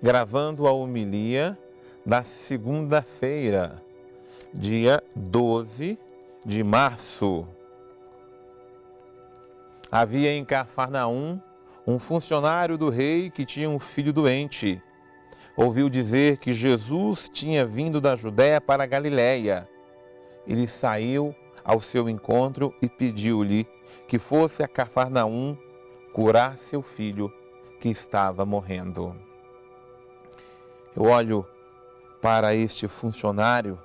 gravando a homilia da segunda-feira, dia 12 de março. Havia em Cafarnaum um funcionário do rei que tinha um filho doente. Ouviu dizer que Jesus tinha vindo da Judéia para a Galiléia. Ele saiu ao seu encontro e pediu-lhe que fosse a Cafarnaum curar seu filho que estava morrendo. Eu olho para este funcionário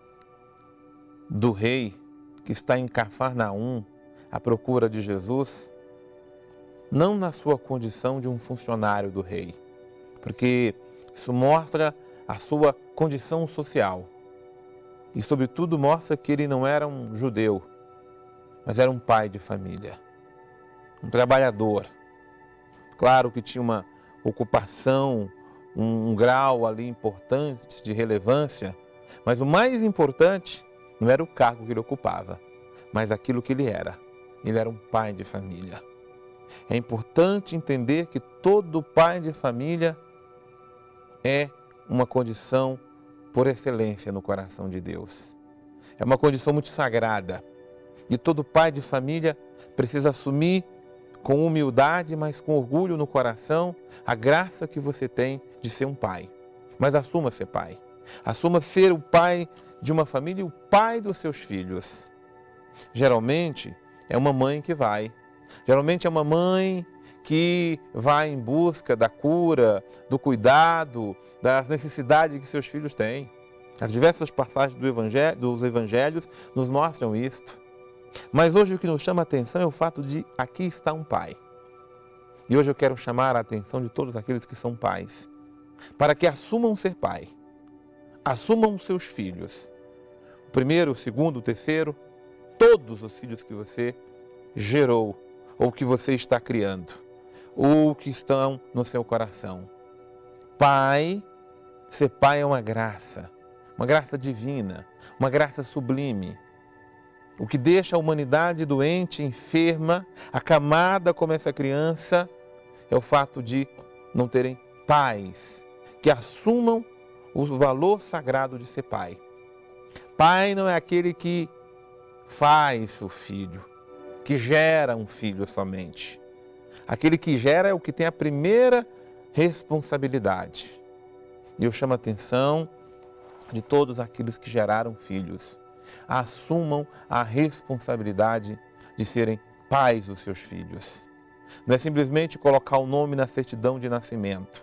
do rei que está em Cafarnaum à procura de Jesus, não na sua condição de um funcionário do rei, porque isso mostra a sua condição social e, sobretudo, mostra que ele não era um judeu, mas era um pai de família, um trabalhador. Claro que tinha uma ocupação, um grau ali importante de relevância, mas o mais importante não era o cargo que ele ocupava, mas aquilo que ele era. Ele era um pai de família. É importante entender que todo pai de família é uma condição por excelência no coração de Deus. É uma condição muito sagrada. E todo pai de família precisa assumir com humildade, mas com orgulho no coração, a graça que você tem de ser um pai. Mas assuma ser pai. Assuma ser o pai de uma família e o pai dos seus filhos. Geralmente é uma mãe que vai. Geralmente é uma mãe que vai em busca da cura, do cuidado, das necessidades que seus filhos têm. As diversas passagens dos evangelhos nos mostram isto. Mas hoje o que nos chama a atenção é o fato de aqui está um pai. E hoje eu quero chamar a atenção de todos aqueles que são pais, para que assumam ser pai, assumam seus filhos. O primeiro, o segundo, o terceiro, todos os filhos que você gerou, ou que você está criando, ou que estão no seu coração. Pai, ser pai é uma graça divina, uma graça sublime. O que deixa a humanidade doente, enferma, acamada como essa criança, é o fato de não terem pais que assumam o valor sagrado de ser pai. Pai não é aquele que faz o filho, que gera um filho somente. Aquele que gera é o que tem a primeira responsabilidade. E eu chamo a atenção de todos aqueles que geraram filhos. Assumam a responsabilidade de serem pais dos seus filhos. Não é simplesmente colocar o nome na certidão de nascimento.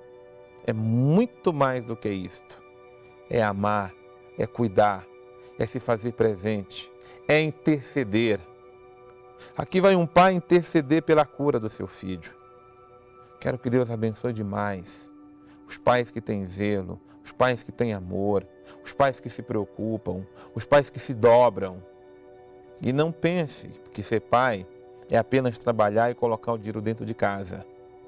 É muito mais do que isto. É amar, é cuidar, é se fazer presente, é interceder. Aqui vai um pai interceder pela cura do seu filho. Quero que Deus abençoe demais os pais que têm zelo, os pais que têm amor, os pais que se preocupam, os pais que se dobram. E não pense que ser pai é apenas trabalhar e colocar o dinheiro dentro de casa.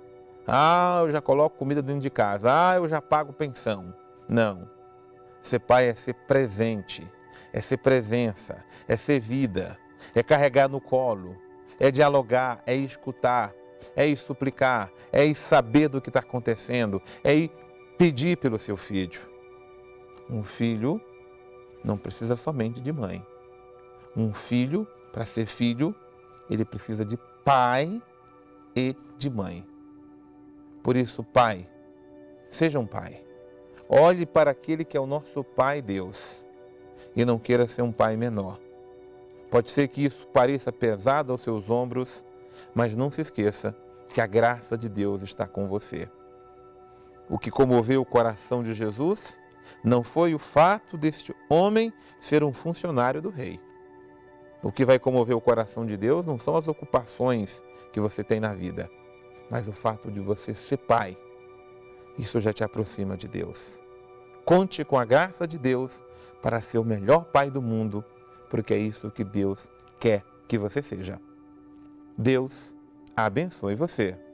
Ah, eu já coloco comida dentro de casa. Ah, eu já pago pensão. Não. Ser pai é ser presente, é ser presença, é ser vida, é carregar no colo, é dialogar, é escutar, é ir suplicar, é ir saber do que está acontecendo, é ir pedir pelo seu filho. Um filho não precisa somente de mãe. Um filho, para ser filho, ele precisa de pai e de mãe. Por isso, pai, seja um pai. Olhe para aquele que é o nosso Pai Deus e não queira ser um pai menor. Pode ser que isso pareça pesado aos seus ombros, mas não se esqueça que a graça de Deus está com você. O que comoveu o coração de Jesus não foi o fato deste homem ser um funcionário do rei. O que vai comover o coração de Deus não são as ocupações que você tem na vida, mas o fato de você ser pai. Isso já te aproxima de Deus. Conte com a graça de Deus para ser o melhor pai do mundo, porque é isso que Deus quer que você seja. Deus abençoe você.